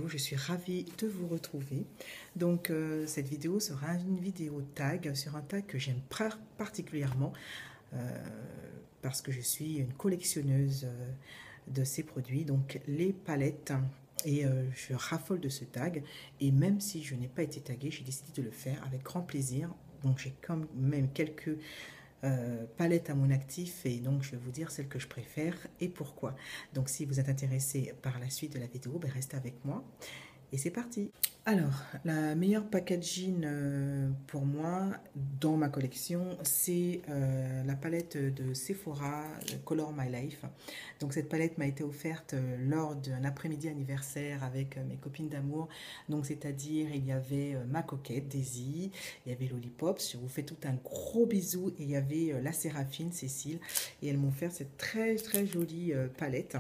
je suis ravie de vous retrouver. Donc cette vidéo sera une vidéo tag sur un tag que j'aime particulièrement parce que je suis une collectionneuse de ces produits, donc les palettes. Et je raffole de ce tag, et même si je n'ai pas été taguée, j'ai décidé de le faire avec grand plaisir. Donc j'ai quand même quelques palettes à mon actif, et donc je vais vous dire celles que je préfère et pourquoi. Donc si vous êtes intéressé par la suite de la vidéo, ben restez avec moi et c'est parti. Alors, la meilleure packaging pour moi dans ma collection, c'est la palette de Sephora Color My Life. Donc cette palette m'a été offerte lors d'un après-midi anniversaire avec mes copines d'amour. Donc c'est-à-dire il y avait ma coquette Daisy, il y avait Lollipop, je vous fais tout un gros bisou, et il y avait la Séraphine Cécile, et elles m'ont offert cette très très jolie palette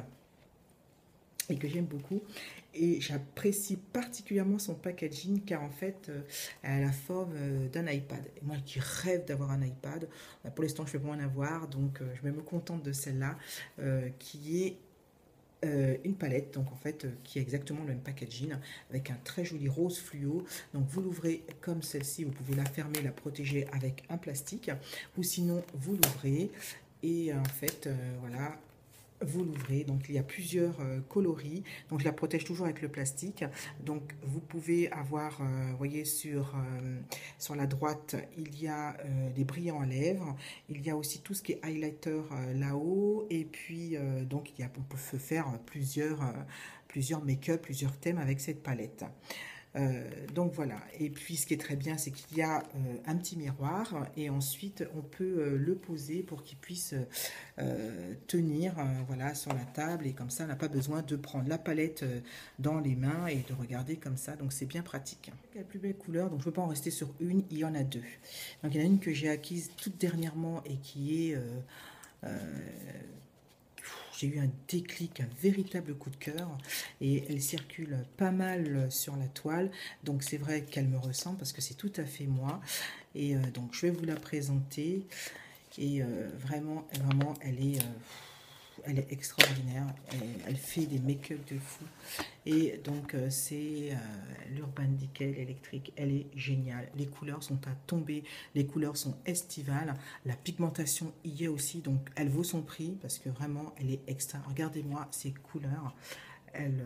et que j'aime beaucoup, et j'apprécie particulièrement son packaging car en fait elle a la forme d'un iPad, et moi qui rêve d'avoir un iPad, pour l'instant je ne vais pas en avoir, donc je me contente de celle-là qui est une palette, donc en fait qui est exactement le même packaging avec un très joli rose fluo. Donc vous l'ouvrez comme celle-ci, vous pouvez la fermer, la protéger avec un plastique, ou sinon vous l'ouvrez et en fait voilà, vous l'ouvrez. Donc il y a plusieurs coloris, donc je la protège toujours avec le plastique. Donc vous pouvez avoir, voyez sur la droite il y a des brillants à lèvres, il y a aussi tout ce qui est highlighter là-haut, et puis donc on peut faire plusieurs make-up, plusieurs thèmes avec cette palette. Donc voilà, et puis ce qui est très bien, c'est qu'il y a un petit miroir, et ensuite on peut le poser pour qu'il puisse tenir voilà, sur la table, et comme ça on n'a pas besoin de prendre la palette dans les mains et de regarder comme ça, donc c'est bien pratique. La plus belle couleur, donc je ne peux pas en rester sur une, il y en a deux. Donc il y en a une que j'ai acquise toute dernièrement et qui est j'ai eu un déclic, un véritable coup de cœur, et elle circule pas mal sur la toile, donc c'est vrai qu'elle me ressemble parce que c'est tout à fait moi, et donc je vais vous la présenter, et vraiment elle est extraordinaire, elle fait des make-up de fou, et donc c'est l'Urban Decay électrique. Elle est géniale, les couleurs sont à tomber, les couleurs sont estivales, la pigmentation y est aussi, donc elle vaut son prix parce que vraiment elle est extra. Regardez-moi ces couleurs, elle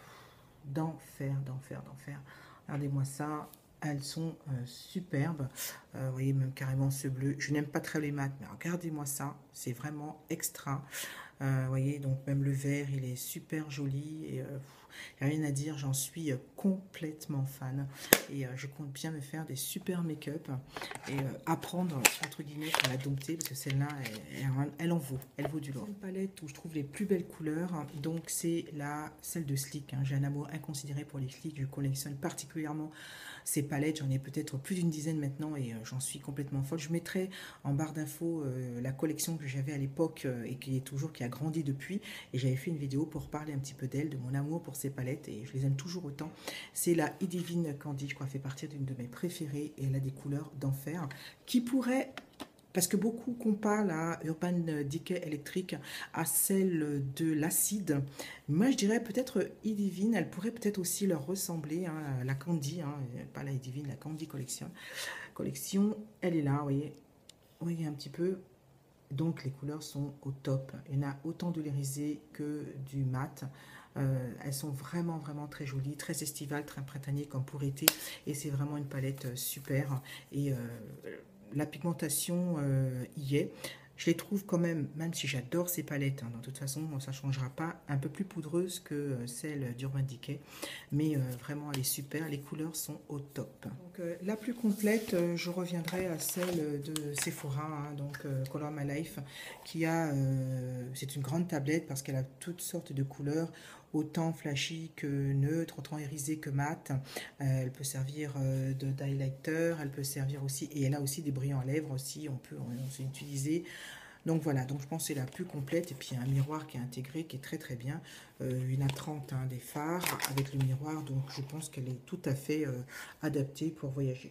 d'enfer, d'enfer, d'enfer. Regardez-moi ça, elles sont superbes. Vous voyez, même carrément ce bleu, je n'aime pas très les mat, mais regardez-moi ça, c'est vraiment extra. Vous voyez, donc même le vert, il est super joli, et il n'y a rien à dire, j'en suis complètement fan, et je compte bien me faire des super make-up et apprendre entre guillemets à la dompter, parce que celle-là elle vaut du lourd. Une palette où je trouve les plus belles couleurs, donc c'est celle de Sleek, hein. J'ai un amour inconsidéré pour les Sleek, je collectionne particulièrement ces palettes, j'en ai peut-être plus d'une dizaine maintenant, et j'en suis complètement folle. Je mettrai en barre d'infos la collection que j'avais à l'époque et qui a grandi depuis, et j'avais fait une vidéo pour parler un petit peu d'elle, de mon amour pour ces palettes, et je les aime toujours autant. C'est la Edivine Candy, je crois, fait partie d'une de mes préférées, et elle a des couleurs d'enfer qui pourraient, parce que beaucoup comparent la Urban Decay électrique à celle de l'acide. Moi, je dirais peut-être Edivine, elle pourrait peut-être aussi leur ressembler, hein, la Candy, hein, pas la Edivine, la Candy collection, elle est là, vous voyez un petit peu. Donc les couleurs sont au top. Il y en a autant de l'irisé que du mat. Elles sont vraiment vraiment très jolies, très estivales, très printanier comme pour été, et c'est vraiment une palette super, et la pigmentation y est. Je les trouve quand même si j'adore ces palettes, hein, de toute façon ça ne changera pas, un peu plus poudreuse que celle d'Urban Decay, mais vraiment elle est super, les couleurs sont au top. Donc la plus complète, je reviendrai à celle de Sephora, hein, donc Color My Life, qui a, c'est une grande tablette parce qu'elle a toutes sortes de couleurs, autant flashy que neutre, autant irisé que mat. Elle peut servir de highlighter, elle peut servir aussi, et elle a aussi des brillants à lèvres aussi, on peut utiliser. Donc voilà, donc je pense que c'est la plus complète, et puis il y a un miroir qui est intégré, qui est très très bien. Il y en a 30, hein, des phares avec le miroir, donc je pense qu'elle est tout à fait adaptée pour voyager.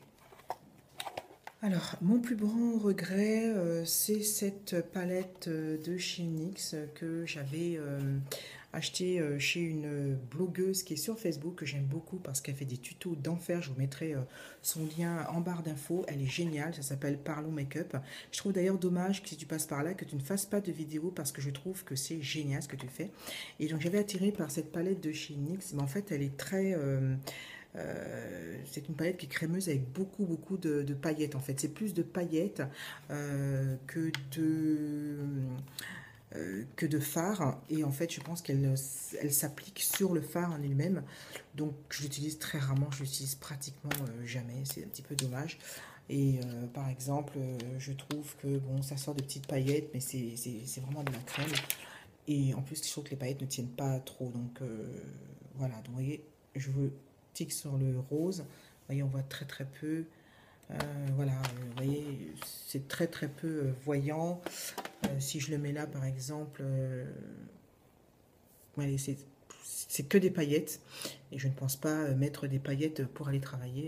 Alors, mon plus grand regret, c'est cette palette de chez NYX que j'avais acheté chez une blogueuse qui est sur Facebook, que j'aime beaucoup parce qu'elle fait des tutos d'enfer. Je vous mettrai son lien en barre d'infos. Elle est géniale, ça s'appelle Parlons Make-up. Je trouve d'ailleurs dommage que si tu passes par là, que tu ne fasses pas de vidéo parce que je trouve que c'est génial ce que tu fais. Et donc j'avais attiré par cette palette de chez NYX, mais en fait elle est très... c'est une palette qui est crémeuse avec beaucoup de paillettes en fait. C'est plus de paillettes que de fard, et en fait je pense qu'elle s'applique sur le fard en lui-même, donc je l'utilise très rarement, je l'utilise pratiquement jamais, c'est un petit peu dommage. Et par exemple je trouve que bon, ça sort de petites paillettes, mais c'est vraiment de la crème, et en plus je trouve que les paillettes ne tiennent pas trop, donc voilà, donc vous voyez, je vous tique sur le rose, vous voyez, on voit très peu. Voilà, vous voyez, c'est très peu voyant. Si je le mets là, par exemple, ouais, c'est que des paillettes. Et je ne pense pas mettre des paillettes pour aller travailler.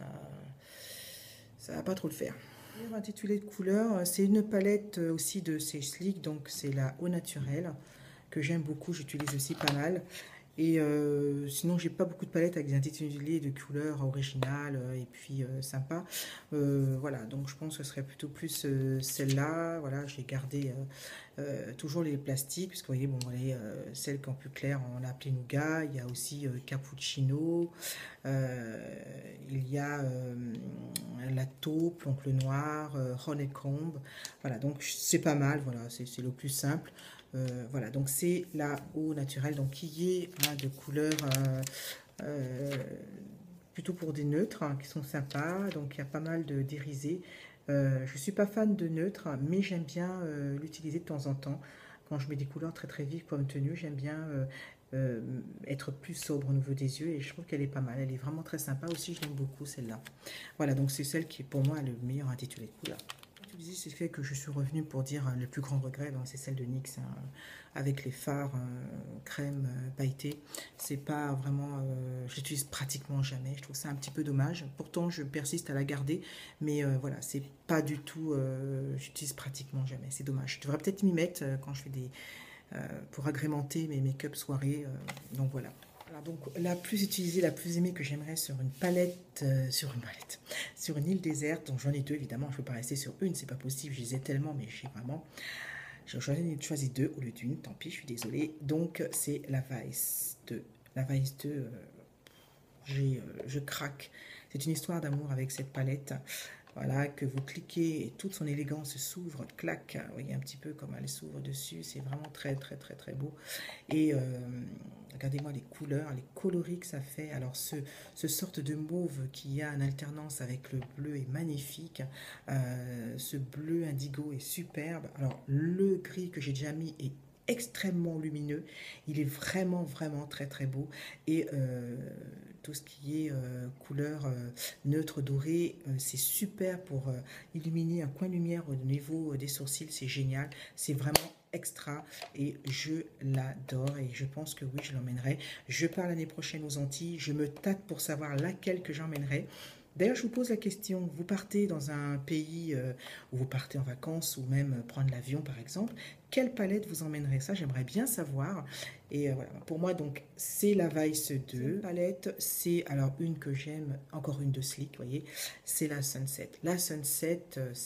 Ça va pas trop le faire. Intitulé de couleur, c'est une palette aussi de chez Sleek, donc c'est la Au Naturel, que j'aime beaucoup, j'utilise aussi pas mal. Et sinon, j'ai pas beaucoup de palettes avec des intitulés de couleurs originales et puis sympa. Voilà, donc je pense que ce serait plutôt plus celle-là. Voilà, j'ai gardé toujours les plastiques, parce que vous voyez, bon, celles qui sont plus claires, on l'a appelé Nougat. Il y a aussi Cappuccino. Il y a la taupe, l'oncle noir, Honeycomb. Voilà, donc c'est pas mal. Voilà, c'est le plus simple. Voilà, donc c'est la Au Naturel, donc qui est de couleur plutôt pour des neutres qui sont sympas. Donc il y a pas mal d'irisés. Je ne suis pas fan de neutres, mais j'aime bien l'utiliser de temps en temps. Quand je mets des couleurs très vives comme tenue, j'aime bien être plus sobre au niveau des yeux, et je trouve qu'elle est pas mal. Elle est vraiment très sympa aussi, je l'aime beaucoup celle-là. Voilà, donc c'est celle qui est pour moi le meilleur intitulé de couleur. C'est fait que je suis revenue pour dire le plus grand regret, c'est celle de NYX, hein, avec les fards crème pailletés. C'est pas vraiment, je l'utilise pratiquement jamais. Je trouve ça un petit peu dommage. Pourtant, je persiste à la garder, mais voilà, c'est pas du tout. J'utilise pratiquement jamais. C'est dommage. Je devrais peut-être m'y mettre quand je fais des pour agrémenter mes make-up soirées. Donc voilà. Alors donc la plus utilisée, la plus aimée que j'aimerais sur une palette, sur une île déserte, donc j'en ai deux évidemment, je ne peux pas rester sur une, c'est pas possible, je les ai tellement, mais j'ai choisi deux au lieu d'une, tant pis, je suis désolée. Donc c'est la Vice 2. La Vice 2, je craque. C'est une histoire d'amour avec cette palette. Voilà, que vous cliquez et toute son élégance s'ouvre, clac, vous voyez un petit peu comme elle s'ouvre dessus, c'est vraiment très beau. Et regardez-moi les couleurs, les coloris que ça fait. Alors ce sorte de mauve qui a une alternance avec le bleu est magnifique. Ce bleu indigo est superbe. Alors le gris que j'ai déjà mis est extrêmement lumineux, il est vraiment très beau, et tout ce qui est couleur neutre doré, c'est super pour illuminer un coin de lumière au niveau des sourcils, c'est génial, c'est vraiment extra et je l'adore, et je pense que oui, je l'emmènerai. Je pars l'année prochaine aux Antilles, je me tâte pour savoir laquelle que j'emmènerai. D'ailleurs, je vous pose la question, vous partez dans un pays où vous partez en vacances, ou même prendre l'avion par exemple, quelle palette vous emmènerez? Ça, j'aimerais bien savoir. Et voilà, pour moi, donc, c'est la Vice 2. Palette, c'est alors une que j'aime, encore une de Sleek, vous voyez, c'est la Sunset. La Sunset,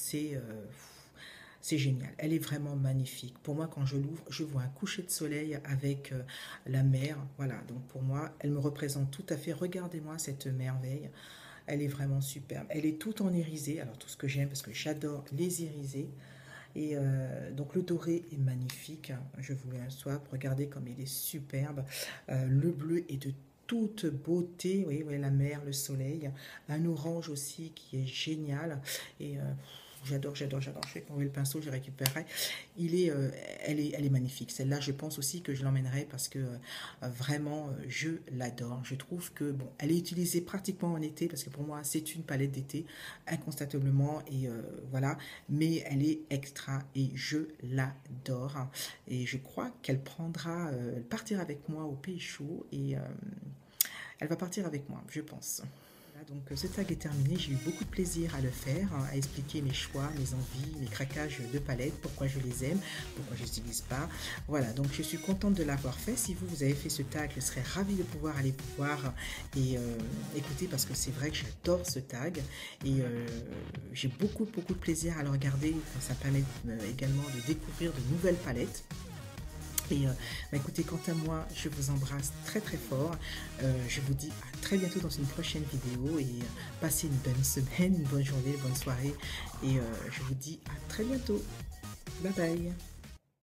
c'est génial, elle est vraiment magnifique. Pour moi, quand je l'ouvre, je vois un coucher de soleil avec la mer. Voilà, donc pour moi, elle me représente tout à fait. Regardez-moi cette merveille. Elle est vraiment superbe. Elle est toute en irisé. Alors tout ce que j'aime, parce que j'adore les irisés. Et donc le doré est magnifique. Je voulais un swap. Regardez comme il est superbe. Le bleu est de toute beauté. Vous voyez, la mer, le soleil. Un orange aussi qui est génial. Et j'adore. Je vais tomber le pinceau, je récupérerai. Elle est magnifique. Celle-là, je pense aussi que je l'emmènerai parce que vraiment, je l'adore. Je trouve que, bon, elle est utilisée pratiquement en été parce que pour moi, c'est une palette d'été, incontestablement. Et voilà, mais elle est extra et je l'adore. Et je crois qu'elle elle partira avec moi au pays chaud, et elle va partir avec moi, je pense. Voilà, donc ce tag est terminé, j'ai eu beaucoup de plaisir à le faire, hein, à expliquer mes choix, mes envies, mes craquages de palettes, pourquoi je les aime, pourquoi je ne les utilise pas. Voilà, donc je suis contente de l'avoir fait. Si vous avez fait ce tag, je serais ravie de pouvoir aller voir et écouter parce que c'est vrai que j'adore ce tag et j'ai beaucoup de plaisir à le regarder. Ça permet également de découvrir de nouvelles palettes. Et écoutez, quant à moi, je vous embrasse très fort. Je vous dis à très bientôt dans une prochaine vidéo et passez une bonne semaine, une bonne journée, une bonne soirée. Et je vous dis à très bientôt. Bye bye.